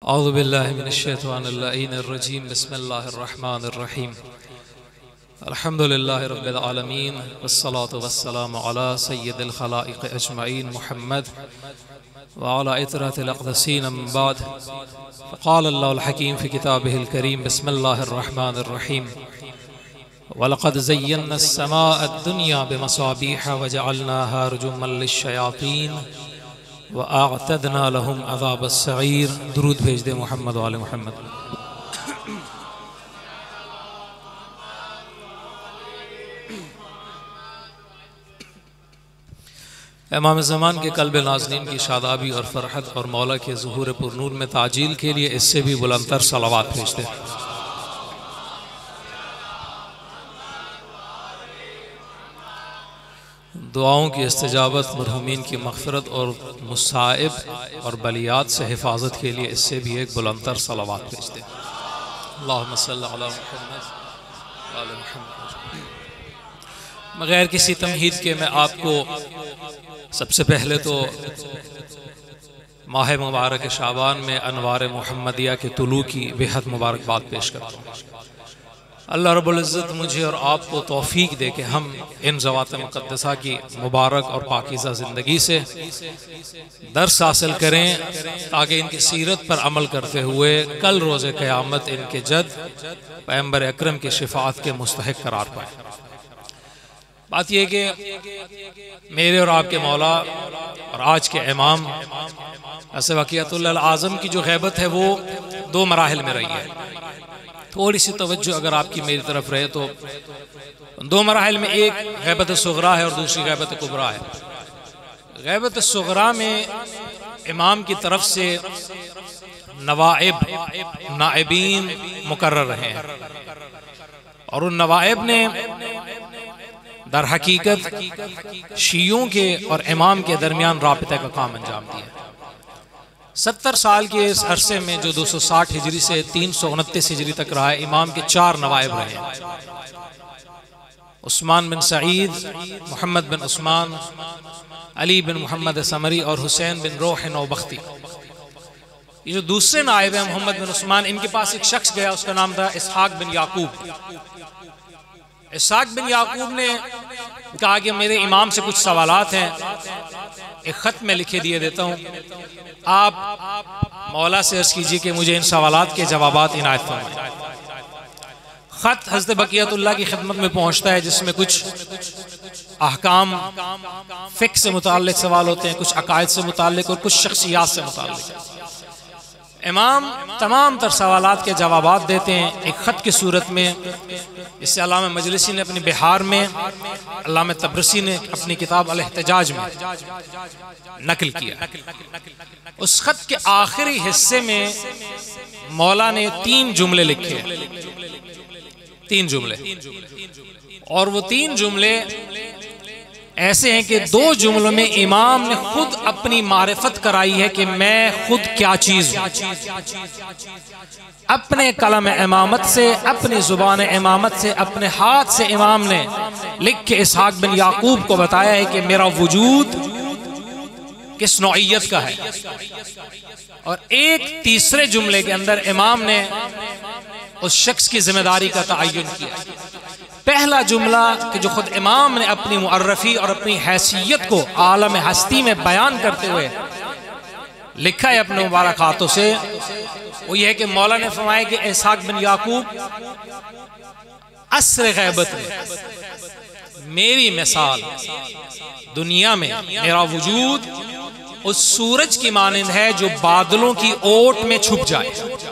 اعوذ باللہ من الشیطان اللعین الرجیم بسم اللہ الرحمن الرحیم الحمدللہ رب العالمین والصلاة والسلام علی سید الخلائق اجمعین محمد وعلى اطرات الاقدسین من بعد فقال اللہ الحکیم فی کتابہ الکریم بسم اللہ الرحمن الرحیم وَلَقَدْ زَيَّنَّا السَّمَاءَ الدُّنْيَا بِمَصَابِيحَ وَجَعَلْنَاهَا رُجُومًا لِلشَّيَاطِينِ وَأَعْتَدْنَا لَهُمْ عَذَابَ السَّعِيرِ۔ درود بھیج دے محمد و آل محمد۔ امام زمان کے قلب ناظرین کی شادابی اور فرحت اور مولا کے ظہور پر نور میں تعجیل کے لیے اس سے بھی بلندتر صلوات بھیج دے۔ دعاؤں کی استجابت، مرحومین کی مغفرت اور مصائب اور بلیات سے حفاظت کے لیے اس سے بھی ایک بلندتر صلوات بھیج دیں۔ اللہم صلی علی محمد آل محمد۔ بغیر کسی تمہید کے میں آپ کو سب سے پہلے تو ماہ مبارک شعبان میں انوار محمدیہ کے طلوع کی بہت مبارکباد پیش کرتا ہوں۔ اللہ رب العزت مجھے اور آپ کو توفیق دے کہ ہم ان ذوات مقدسہ کی مبارک اور پاکیزہ زندگی سے درس حاصل کریں تاکہ ان کی سیرت پر عمل کرتے ہوئے کل روز قیامت ان کے جد پیغمبر اکرم کی شفاعت کے مستحق قرار پائیں۔ بات یہ کہ میرے اور آپ کے مولا اور آج کے امام بقیت اللہ العظم کی جو غیبت ہے وہ دو مراحل میں رہی ہے۔ تھوڑی سی توجہ اگر آپ کی میری طرف رہے تو دو مراحل میں ایک غیبت صغرا ہے اور دوسری غیبت کبرا ہے۔ غیبت صغرا میں امام کی طرف سے نوائب نائبین مقرر رہے ہیں اور ان نوائب نے در حقیقت شیعوں کے اور امام کے درمیان رابطے کا کام انجام دیا۔ 70 سال کے اس عرصے میں جو 260 ہجری سے 329 ہجری تک رہا ہے، امام کے 4 نوائب رہے ہیں۔ عثمان بن سعید، محمد بن عثمان، علی بن محمد سمری اور حسین بن روح نوبختی۔ یہ جو دوسرے نائب ہیں محمد بن عثمان، ان کے پاس ایک شخص گیا، اس کا نام تھا اسحاق بن یعقوب۔ اسحاق بن یعقوب نے کہا کہ میرے امام سے کچھ سوالات ہیں، ایک خط میں لکھے دیے دیتا ہوں، آپ مولا سے عرض کیجئے کہ مجھے ان سوالات کے جوابات عنایت فرمائیں۔ خط حضرت بقیت اللہ کی خدمت میں پہنچتا ہے جس میں کچھ احکام فقہ سے متعلق سوال ہوتے ہیں، کچھ عقائد سے متعلق اور کچھ شخصیات سے متعلق۔ امام تمام تر سوالات کے جوابات دیتے ہیں ایک خط کی صورت میں، جس سے علامہ مجلسی نے اپنی بہار میں، علامہ تبرسی نے اپنی کتاب الاحتجاج میں نقل کیا۔ اس خط کے آخری حصے میں مولا نے 3 جملے لکھے، 3 جملے، اور وہ 3 جملے ایسے ہیں کہ 2 جملوں میں امام نے خود اپنی معرفت کرائی ہے کہ میں خود کیا چیز ہوں۔ اپنے قلم امامت سے، اپنی زبان امامت سے، اپنے ہاتھ سے امام نے لکھ کے اسحاق بن یعقوب کو بتایا ہے کہ میرا وجود کس نوعیت کا ہے۔ اور ایک تیسرے جملے کے اندر امام نے اس شخص کی ذمہ داری کا تعین کیا۔ پہلا جملہ کہ جو خود امام نے اپنی معرفی اور اپنی حیثیت کو عالم ہستی میں بیان کرتے ہوئے لکھا ہے اپنے مبارک ہاتھوں سے، وہ یہ ہے کہ مولا نے فرمایا کہ اسحاق بن یعقوب، عصر غیبت میں میری مثال دنیا میں، میرا وجود اس سورج کی مانند ہے جو بادلوں کی اوٹ میں چھپ جائے۔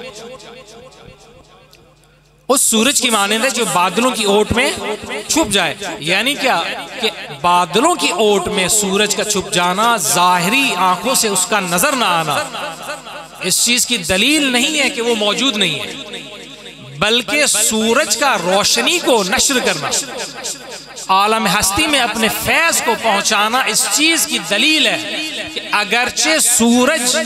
اس سورج کی مانند ہے جو بادلوں کی اوٹ میں چھپ جائے۔ یعنی کیا کہ بادلوں کی اوٹ میں سورج کا چھپ جانا، ظاہری آنکھوں سے اس کا نظر نہ آنا، اس چیز کی دلیل نہیں ہے کہ وہ موجود نہیں ہے، بلکہ سورج کا روشنی کو نشر کرنا، عالم ہستی میں اپنے فیض کو پہنچانا اس چیز کی دلیل ہے کہ اگرچہ سورج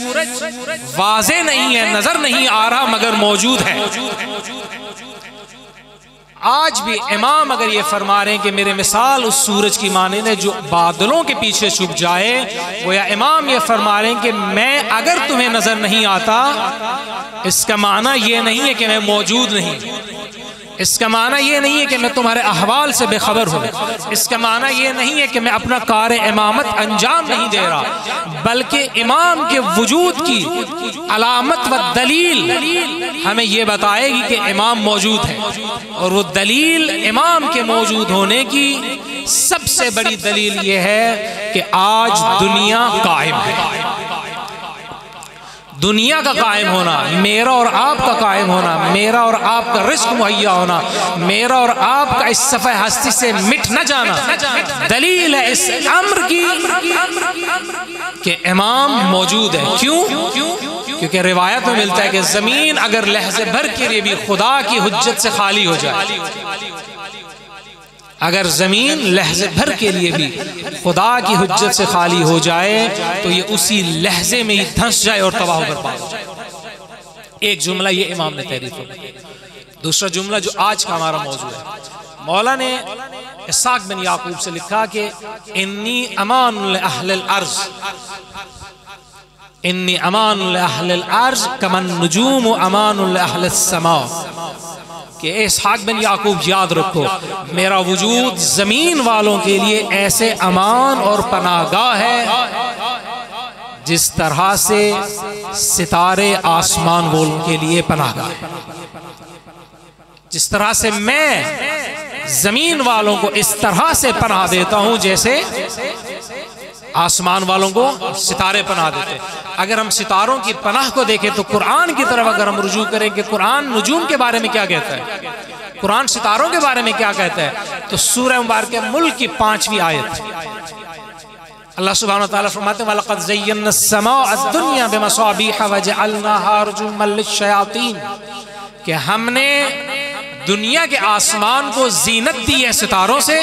واضح نہیں ہے، نظر نہیں آ رہا، مگر موجود ہے۔ آج بھی امام اگر یہ فرما رہے ہیں کہ میرے مثال اس سورج کی مانند ہے جو بادلوں کے پیچھے چھپ جائے، گویا امام یہ فرما رہے ہیں کہ میں اگر تمہیں نظر نہیں آتا، اس کا معنی یہ نہیں ہے کہ میں موجود نہیں، اس کا معنی یہ نہیں ہے کہ میں تمہارے احوال سے بے خبر ہوں، اس کا معنی یہ نہیں ہے کہ میں اپنا کار امامت انجام نہیں دے رہا، بلکہ امام کے وجود کی علامت و دلیل ہمیں یہ بتائے گی کہ امام موجود ہے، اور وہ دلیل امام کے موجود ہونے کی سب سے بڑی دلیل یہ ہے کہ آج دنیا قائم ہے۔ دنیا کا قائم ہونا، میرا اور آپ کا قائم ہونا، میرا اور آپ کا رزق مہیا ہونا، میرا اور آپ کا اس صفحہ ہستی سے مٹ نہ جانا، دلیل ہے اس امر کی کہ امام موجود ہے۔ کیوں؟ کیونکہ روایت میں ملتا ہے کہ زمین اگر لحظے بھر کے لیے بھی خدا کی حجت سے خالی ہو جائے، اگر زمین لحظے بھر کے لیے بھی خدا کی حجت سے خالی ہو جائے تو یہ اسی لحظے میں ہی دھنس جائے اور تباہ و برباد ہو جائے۔ ایک جملہ یہ امام نے تحریر فرمایا۔ دوسرا جملہ جو آج کا ہمارا موضوع ہے، مولا نے اسحاق بن یعقوب سے لکھا کہ انی امان لأہل الارض، انی امان لأہل الارض کمن نجوم امان لأہل السماء، کہ اسحاق بن یعقوب یاد رکھو میرا وجود زمین والوں کے لیے ایسے امان اور پناہ گاہ ہے جس طرح سے ستارے آسمان والوں کے لیے پناہ گاہ ہے، جس طرح سے میں زمین والوں کو اس طرح سے پناہ دیتا ہوں جیسے آسمان والوں کو ستارے پناہ دیتے۔ اگر ہم ستاروں کی پناہ کو دیکھیں تو قرآن کی طرف اگر ہم رجوع کریں کہ قرآن نجوم کے بارے میں کیا کہتا ہے، قرآن ستاروں کے بارے میں کیا کہتا ہے، تو سورہ مبارکہ ملک کی 5ویں آیت اللہ سبحانہ وتعالیٰ فرماتے ہیں وَلَقَدْ زَيَّنَّا السَّمَاءَ الدُّنْيَا بِمَصَابِيحَ وَجَعَلْنَاهَا رُجُومًا لِلشَّيَاطِينِ، کہ ہم نے دنیا کے آسمان کو زینت دی ہے ستاروں سے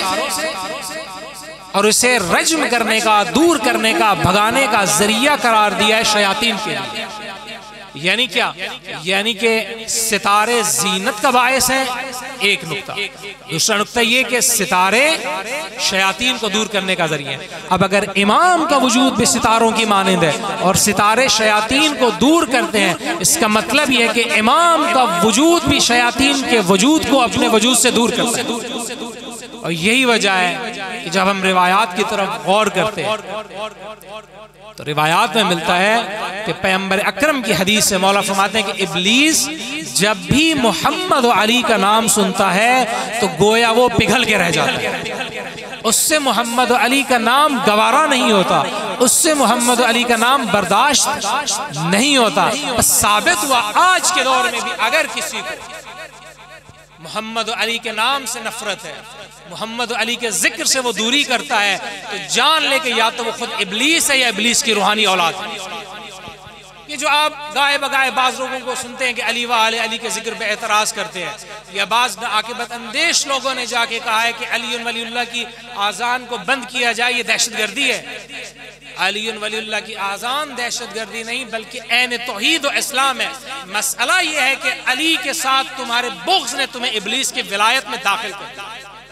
اور اسے رجم کرنے کا، دور کرنے کا، بھگانے کا ذریعہ قرار دیا ہے شیاطین کے لیے۔ یعنی کیا؟ یعنی کہ ستارے زینت کا باعث ہیں، ایک نقطہ۔ دوسرا نقطہ یہ کہ ستارے شیاطین کو دور کرنے کا ذریعہ ہیں۔ اب اگر امام کا وجود بھی ستاروں کی مانند ہے اور ستارے شیاطین کو دور کرتے ہیں، اس کا مطلب یہ ہے کہ امام کا وجود بھی شیاطین کے وجود کو اپنے وجود سے دور کرتا ہے۔ اور یہی وجہ ہے کہ جب ہم روایات کی طرف غور کرتے ہیں تو روایات میں ملتا ہے کہ پیغمبر اکرم کی حدیث سے مولا فرماتے ہیں کہ ابلیس جب بھی محمد و علی کا نام سنتا ہے تو گویا وہ پگھل کے رہ جاتا ہے، اس سے محمد و علی کا نام گوارا نہیں ہوتا، اس سے محمد و علی کا نام برداشت نہیں ہوتا۔ بس ثابت ہوا آج کے دور میں بھی اگر کسی کو محمد علی کے نام سے نفرت ہے، محمد علی کے ذکر سے وہ دوری کرتا ہے، تو جان لے کہ یا تو وہ خود ابلیس ہے یا ابلیس کی روحانی اولاد ہے۔ یہ جو آپ گائے بگائے بعض لوگوں کو سنتے ہیں کہ علی و آل علی کے ذکر پہ اعتراض کرتے ہیں، یا بعض عاقبت اندیش لوگوں نے جا کے کہا ہے کہ علی ولی اللہ کی آذان کو بند کیا جائے، یہ دہشت گردی ہے۔ علی ولی اللہ کی آذان دہشت گردی نہیں بلکہ عین توحید و اسلام ہے۔ مسئلہ یہ ہے کہ علی کے ساتھ تمہارے بغض نے تمہیں ابلیس کی ولایت میں داخل کر دیا۔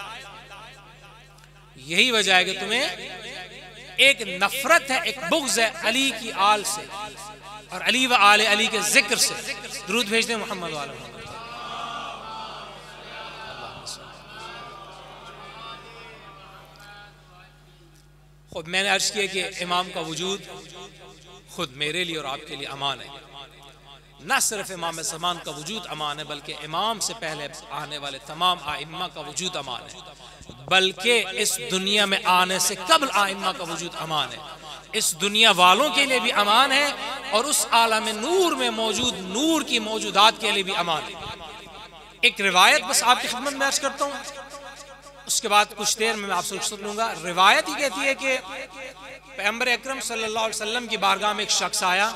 یہی وجہ ہے کہ تمہیں ایک نفرت ہے، ایک بغض ہے علی کی آل سے اور علی و آل علی کے ذکر سے۔ درود بھیج دیں محمد و آل محمد۔ خود میں نے عرض کیا کہ امام کا وجود خود میرے لیے اور آپ کے لیے امان ہے۔ نہ صرف امام زمان کا وجود امان ہے بلکہ امام سے پہلے آنے والے تمام آئمہ کا وجود امان ہے، بلکہ اس دنیا میں آنے سے قبل آئمہ کا وجود امان ہے، اس دنیا والوں کے لیے بھی امان ہے اور اس عالم نور میں موجود نور کی موجودات کے لیے بھی امان ہے۔ ایک روایت بس آپ کی خدمت میں عرض کرتا ہوں، اس کے بعد کچھ دیر میں آپ سے رخصت لوں گا۔ روایت یہ کہتی ہے کہ پیغمبر اکرم صلی اللہ علیہ وسلم کی بارگاہ میں ایک شخص آیا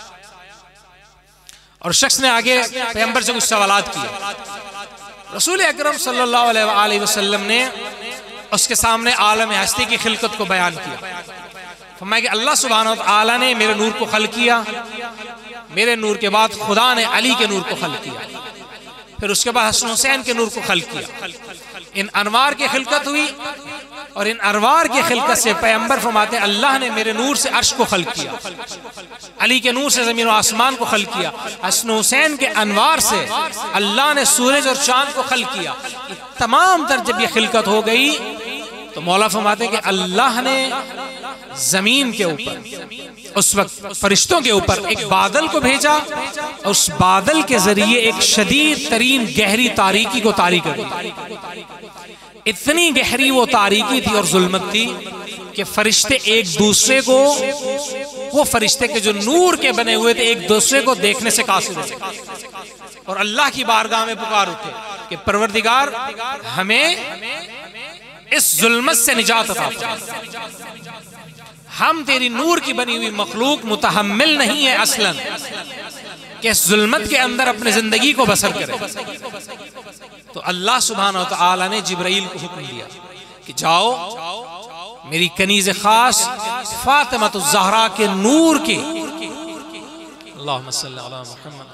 اور شخص نے آگے پیغمبر سے کچھ سوالات کیے۔ رسول اکرم صلی اللہ علیہ وسلم نے اس کے سامنے عالم ہستی کی خلقت کو بیان کیا۔ فرمایا کہ اللہ سبحانہ وتعالی نے میرے نور کو خلق کیا، میرے نور کے بعد خدا نے علی کے نور کو خلق کیا۔ پھر اس کے بعد حسن حسین کے نور کو خلق کیا. ان انوار کی خلقت ہوئی اور ان انوار کی خلقت سے پیغمبر فرماتے ہیں اللہ نے میرے نور سے عرش کو خلق کیا, علی کے نور سے زمین و آسمان کو خلق کیا, حسن حسین کے انوار سے اللہ نے سورج اور چاند کو خلق کیا. تمام تر جب یہ خلقت ہو گئی تو مولا فرماتے ہیں کہ اللہ نے زمین کے اوپر اس وقت فرشتوں کے اوپر ایک بادل کو بھیجا اور اس بادل کے ذریعے ایک شدید ترین گہری تاریکی کو طاری کر دی. اتنی گہری وہ تاریکی تھی اور ظلمت تھی کہ فرشتے ایک دوسرے کو, وہ فرشتے کے جو نور کے بنے ہوئے تھے, ایک دوسرے کو دیکھنے سے قاصر ہوئے اور اللہ کی بارگاہ میں پکار اٹھے کہ پروردگار ہمیں اس ظلمت سے نجات عطا فرما. ہم تیری نور کی بنی ہوئی مخلوق متحمل نہیں ہے اصلاً کہ اس ظلمت کے اندر اپنے زندگی کو بسر کرے. تو اللہ سبحانہ وتعالی نے جبرائیل کو حکم دیا کہ جاؤ میری کنیز خاص فاطمہ الزہرا کے نور کی, اللہم صلی علی محمد,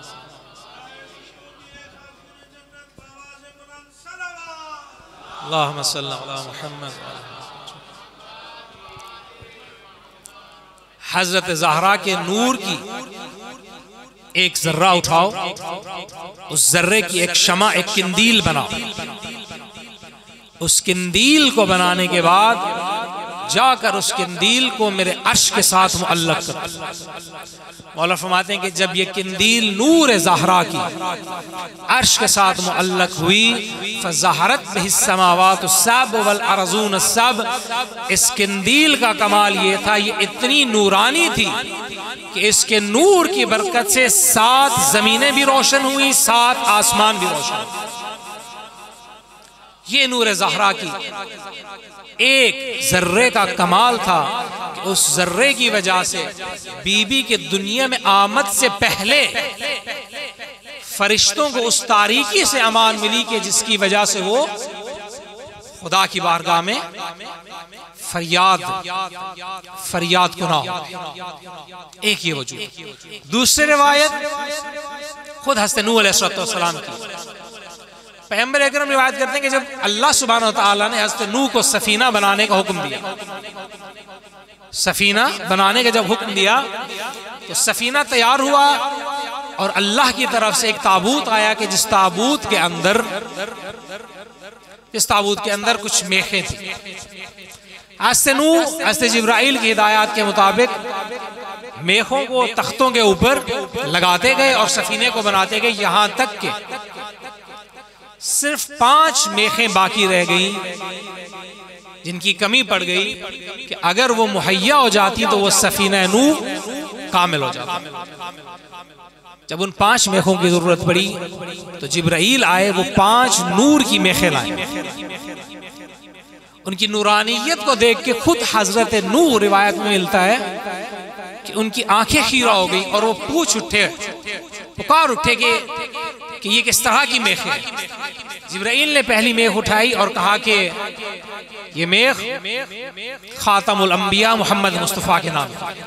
اللہم صلی علی محمد, حضرت زہرا کے نور کی ایک ذرہ اٹھاؤ, اس ذرے کی ایک شمع, ایک کندیل بناؤ. اس کندیل کو بنانے کے بعد جا کر اس کندیل کو میرے عرش کے ساتھ معلق کر. مولا فرماتے ہیں کہ جب یہ کندیل نور زہرا کی عرش کے ساتھ معلق ہوئی, فَزَہَرَتْ بِهِ السَّمَاوَاتُ السَّبْعُ وَالْأَرْضُونَ السَّبْعُ, اس کندیل کا کمال یہ تھا, یہ اتنی نورانی تھی کہ اس کے نور کی برکت سے 7 زمینیں بھی روشن ہوئی, 7 آسمان بھی روشن ہوئی. یہ نور زہرا کی ایک ذرے کا کمال تھا کہ اس ذرے کی وجہ سے بی بی کے دنیا میں آمد سے پہلے فرشتوں کو اس تاریکی سے امان ملی کہ جس کی وجہ سے وہ خدا کی بارگاہ میں فریاد گناہ ہو. ایک یہ وجود. دوسری روایت خود حضرت نوح علیہ السلام کی. پیغمبر اکرم روایت کرتے ہیں کہ جب اللہ سبحانہ وتعالی نے حضرت نوح کو سفینہ بنانے کا حکم دیا, سفینہ بنانے کا جب حکم دیا تو سفینہ تیار ہوا اور اللہ کی طرف سے ایک تابوت آیا کہ جس تابوت کے اندر کچھ میخیں تھیں. حضرت نوح حضرت جبرائیل کی ہدایات کے مطابق میخوں کو تختوں کے اوپر لگاتے گئے اور سفینے کو بناتے گئے, یہاں تک کہ صرف 5 میخیں باقی رہ گئیں جن کی کمی پڑ گئی کہ اگر وہ مہیا ہو جاتی تو وہ سفینہ نوح کامل ہو جاتا. جب ان 5 میخوں کی ضرورت پڑی تو جبرائیل آئے, وہ 5 نور کی میخیں لائیں. ان کی نورانیت کو دیکھ کے خود حضرت نوح روایت میں ملتا ہے کہ ان کی آنکھیں خیرہ ہو گئی اور وہ پوچھ اٹھے, پکار اٹھے کہ یہ کس طرح کی میخ ہے. جبرائیل نے پہلی میخ اٹھائی اور کہا کہ یہ میخ خاتم الانبیاء محمد مصطفیٰ کے نام ہے.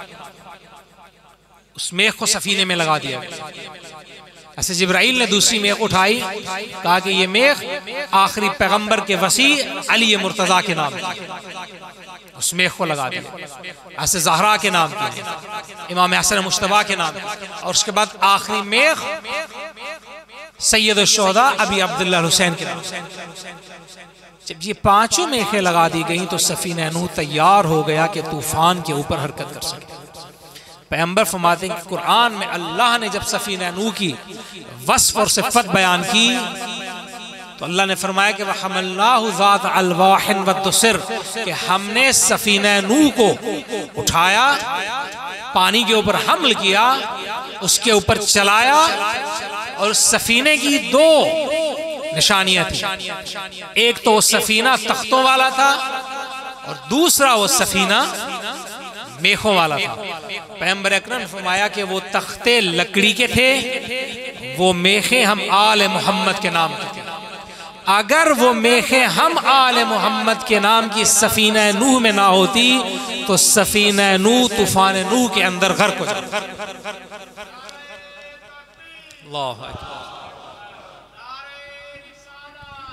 اس میخ کو سفینے میں لگا دیا. ایسے جبرائیل نے دوسری میخ اٹھائی, کہا کہ یہ میخ آخری پیغمبر کے وسیع علی مرتضیٰ کے نام ہے. اس میخ کو لگا دیا. ایسے زہرا کے نام کی, امام حسن مجتبیٰ کے نام, اور اس کے بعد آخری میخ سید الشہداء ابی عبداللہ حسین کے نام. جب یہ 5 میخیں لگا دی گئیں تو سفینہ نوح تیار ہو گیا کہ طوفان کے اوپر حرکت کر سکے. پیغمبر فرماتے ہیں کہ قرآن میں اللہ نے جب سفینہ نوح کی وصف اور صفت بیان کی تو اللہ نے فرمایا کہ وَحَمَلْنَاهُ ذَاتَ أَلْوَاحٍ وَالدُّسِرٍ, کہ ہم نے سفینہ نوح کو اٹھایا, پانی کے اوپر حمل کیا, اس کے اوپر چلایا, اور سفینے کی 2 نشانیاں تھیں. ایک تو وہ سفینہ تختوں والا تھا اور دوسرا وہ سفینہ میخوں والا تھا. پیغمبر اکرم نے فرمایا کہ وہ تختے لکڑی کے تھے, وہ میخیں ہم آل محمد کے نام کے تھے. اگر وہ میخیں ہم آل محمد کے نام کی سفینہ نوح میں نہ ہوتی تو سفینہ نوح طوفان نوح کے اندر غرق ہو جاتا. اللہ اکبر.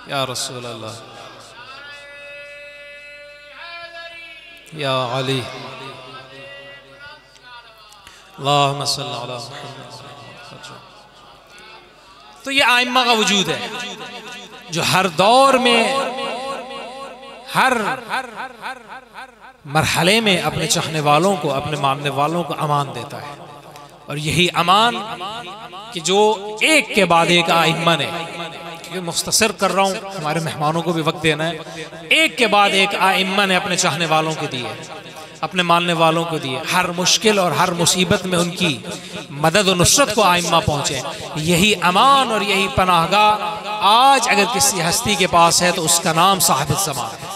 یا رسول اللہ یا علی اللہم صلی علی محمد. تو یہ آئمہ کا وجود ہے جو ہر دور میں ہر مرحلے میں اپنے چاہنے والوں کو اپنے ماننے والوں کو امان دیتا ہے. اور یہی امان کہ جو ایک کے بعد ایک آئمہ نے، کیونکہ مختصر کر رہا ہوں ہمارے مہمانوں کو بھی وقت دینا ہے، ایک کے بعد ایک آئمہ نے اپنے چاہنے والوں کو دیے، اپنے ماننے والوں کو دیے. ہر مشکل اور ہر مصیبت میں ان کی مدد و نصرت کو آئمہ پہنچے. یہی امان اور یہی پناہ گاہ آج اگر کسی ہستی کے پاس ہے تو اس کا نام صاحب الزمان ہے.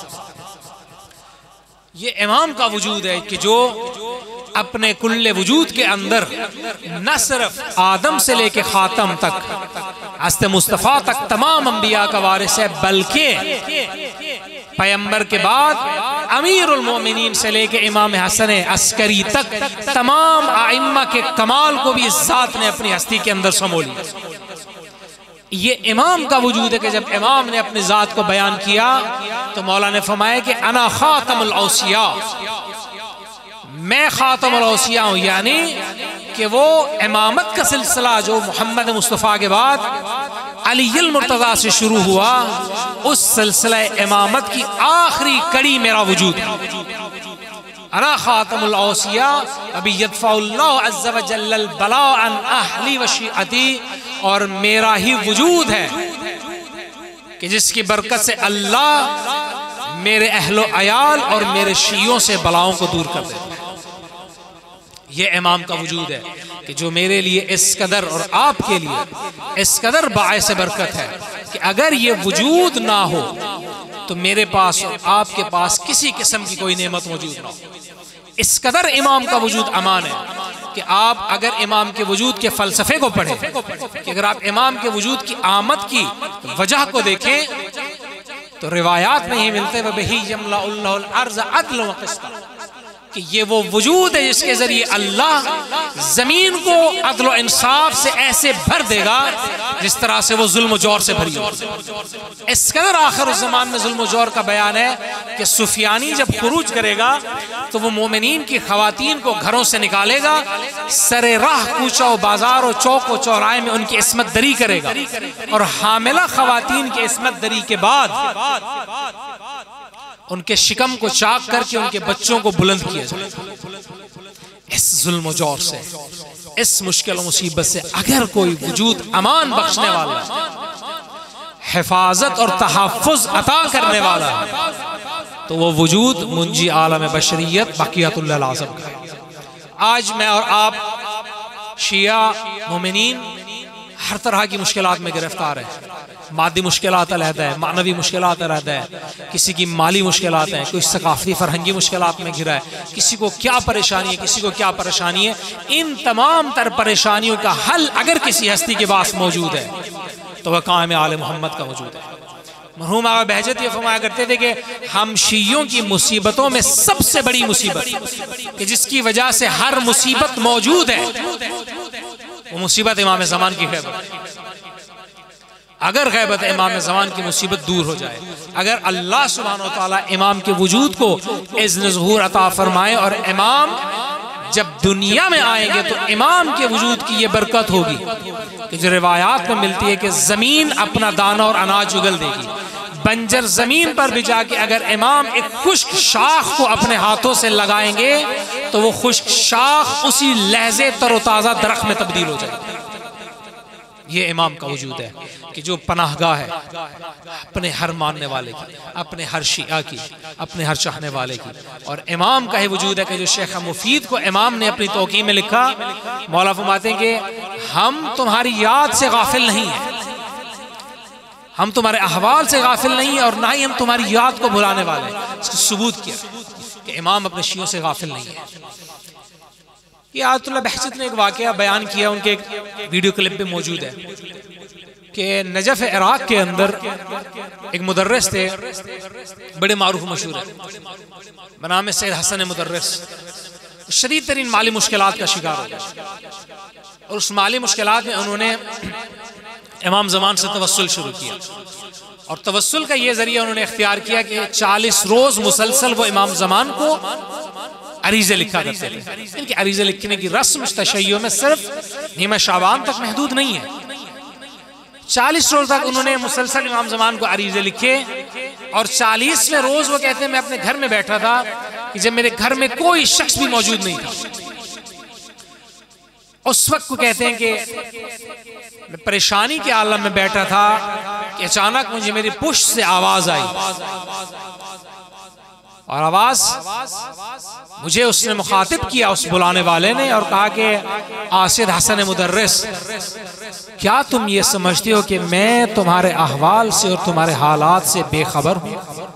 یہ امام کا وجود ہے کہ جو اپنے کل وجود کے اندر نہ صرف آدم سے لے کے خاتم تک، حضرت مصطفیٰ تک تمام انبیاء کا وارث ہے، بلکہ پیغمبر کے بعد امیر المومنین سے لے کے امام حسن عسکری تک تمام ائمہ کے کمال کو بھی اس ذات نے اپنی ہستی کے اندر سمو لیا. یہ امام کا وجود ہے کہ جب امام نے اپنی ذات کو بیان کیا تو مولا نے فرمایا کہ انا خاتم الاوصیاء، میں خاتم الاوصیاء ہوں، یعنی کہ وہ امامت کا سلسلہ جو محمد مصطفیٰ کے بعد علی المرتضیٰ سے شروع ہوا، اس سلسلہ امامت کی آخری کڑی میرا وجود ہے. انا خاتم الاوصیاء ابھی یدفع اللہ عز و جل البلاء عن اہلی و شیعتی، اور میرا ہی وجود ہے کہ جس کی برکت سے اللہ میرے اہل و عیال اور میرے شیعوں سے بلاؤں کو دور کر دیتا ہے. یہ امام کا وجود ہے کہ جو میرے لیے اس قدر اور آپ کے لیے اس قدر باعث برکت ہے کہ اگر یہ وجود نہ ہو تو میرے پاس اور آپ کے پاس کسی قسم کی کوئی نعمت موجود نہ ہو. اس قدر امام کا وجود امان ہے کہ آپ اگر امام کے وجود کے فلسفے کو پڑھیں، کہ اگر آپ امام کے وجود کی آمد کی وجہ کو دیکھیں تو روایات میں ہی ملتے وَبِهِ يَمْلَأُ اللَّهُ الْأَرْضَ عَدْلًا وَقِسْطًا، کہ یہ وہ وجود ہے جس کے ذریعے اللہ زمین کو عدل و انصاف سے ایسے بھر دے گا جس طرح سے وہ ظلم و جور سے بھری ہو. اس قدر آخر الزمان میں ظلم و جور کا بیان ہے کہ سفیانی جب خروج کرے گا تو وہ مومنین کی خواتین کو گھروں سے نکالے گا، سر راہ کوچہ و بازار و چوک و چوراہے میں ان کی عصمت دری کرے گا، اور حاملہ خواتین کی عصمت دری کے بعد ان کے شکم کو چاک کر کے ان کے بچوں کو بلند کیا جائے. اس ظلم و جور سے، اس مشکل و مصیبت سے اگر کوئی وجود امان بخشنے والا ہے، حفاظت اور تحفظ عطا کرنے والا ہے، تو وہ وجود منجی عالم بشریت بقیت اللہ العظم کا ہے. آج میں اور آپ شیعہ مومنین ہر طرح کی مشکلات میں گرفتار ہیں. مادی مشکلات علیحدہ ہے، معنوی مشکلات علیحدہ ہے، کسی کی مالی مشکلات ہیں، کوئی ثقافتی فرہنگی مشکلات میں گھرا ہے، کسی کو کیا پریشانی ہے، کسی کو کیا پریشانی ہے. ان تمام تر پریشانیوں کا حل اگر کسی ہستی کے پاس موجود ہے تو وہ قائم آل محمد کا وجود ہے. مرحوم آقا بہجت یہ فرمایا کرتے تھے کہ ہم شیعوں کی مصیبتوں میں سب سے بڑی مصیبت کہ جس کی وجہ سے ہر مصیبت موجود ہے وہ مصیبت امام زمان کی غیبت. اگر غیبت امام زمان کی مصیبت دور ہو جائے، اگر اللہ سبحانہ و تعالیٰ امام کے وجود کو اذن ظہور عطا فرمائے اور امام جب دنیا میں آئیں گے تو امام کے وجود کی یہ برکت ہوگی کہ جو روایات میں ملتی ہے کہ زمین اپنا دانہ اور اناج اگل دے گی. بنجر زمین پر بھی جا کے اگر امام ایک خشک شاخ کو اپنے ہاتھوں سے لگائیں گے تو وہ خشک شاخ اسی لحظے تر و تازہ درخت میں تبدیل ہو جائے گی. یہ امام کا وجود ہے کہ جو پناہ گاہ ہے اپنے ہر ماننے والے کی، اپنے ہر شیعہ کی، اپنے ہر چاہنے والے کی. اور امام کا ہی وجود ہے کہ جو شیخ مفید کو امام نے اپنی توقیع میں لکھا، مولا فرماتے ہیں کہ ہم تمہاری یاد سے غافل نہیں ہیں، ہم تمہارے احوال سے غافل نہیں ہیں، اور نہ ہی ہم تمہاری یاد کو بھلانے والے ہیں. اس کا ثبوت کیا کہ امام اپنے شیعوں سے غافل نہیں ہے. یہ آیت اللہ بہجت نے ایک واقعہ بیان کیا، ان کے ایک ویڈیو کلپ میں موجود ہے کہ نجف عراق کے اندر ایک مدرس تھے، بڑے معروف مشہور ہیں، بنام سید حسن مدرس. شدید ترین مالی مشکلات کا شکار ہو گئے، اور اس مالی مشکلات میں انہوں نے امام زمان سے توسل شروع کیا. اور توسل کا یہ ذریعہ انہوں نے اختیار کیا کہ 40 روز مسلسل وہ امام زمان کو عریضے لکھا کرتے تھے. ان کی عریضے لکھنے کی رسم تشیع میں صرف نیمہ شعبان تک محدود نہیں ہے. 40 روز تک انہوں نے مسلسل امام زمان کو عریضے لکھے، اور 40ویں روز وہ کہتے ہیں میں اپنے گھر میں بیٹھا تھا کہ جب میرے گھر میں کوئی شخص بھی موجود نہیں تھا. اس وقت کو کہتے ہیں کہ میں پریشانی کے عالم میں بیٹھا تھا کہ اچانک مجھے میری پشت سے آواز آئی، اور آواز مجھے اس نے مخاطب کیا، اس بلانے والے نے، اور کہا کہ آصد حسن مدرس، کیا تم یہ سمجھتے ہو کہ میں تمہارے احوال سے اور تمہارے حالات سے بے خبر ہوں؟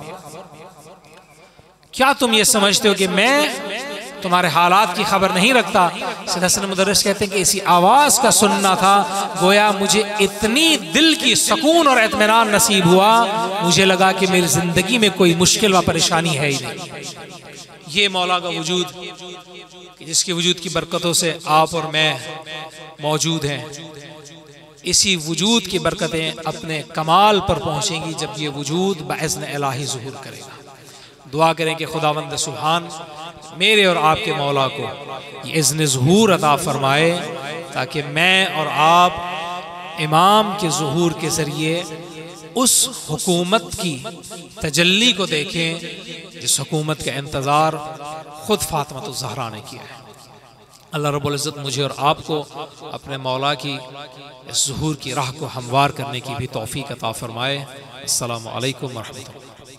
کیا تم یہ سمجھتے ہو کہ میں تمہارے حالات کی خبر نہیں رکھتا؟ سید حسن مدرس کہتے ہیں کہ اسی آواز کا سننا تھا، گویا مجھے اتنی دل کی سکون اور اطمینان نصیب ہوا، مجھے لگا کہ میری زندگی میں کوئی مشکل و پریشانی ہے ہی نہیں. یہ مولا کا وجود، جس کے وجود کی برکتوں سے آپ اور میں موجود ہیں، اسی وجود کی برکتیں اپنے کمال پر پہنچیں گی جب یہ وجود باذن الہی ظہور کرے گا. دعا کریں کہ خداوند سبحان میرے اور آپ کے مولا کو یہ اذن ظہور عطا فرمائے، تاکہ میں اور آپ امام کے ظہور کے ذریعے اس حکومت کی تجلی کو دیکھیں جس حکومت کا انتظار خود فاطمہ الزہرا نے کیا ہے. اللہ رب العزت مجھے اور آپ کو اپنے مولا کی اس ظہور کی راہ کو ہموار کرنے کی بھی توفیق عطا فرمائے. السلام علیکم ورحمۃ اللہ.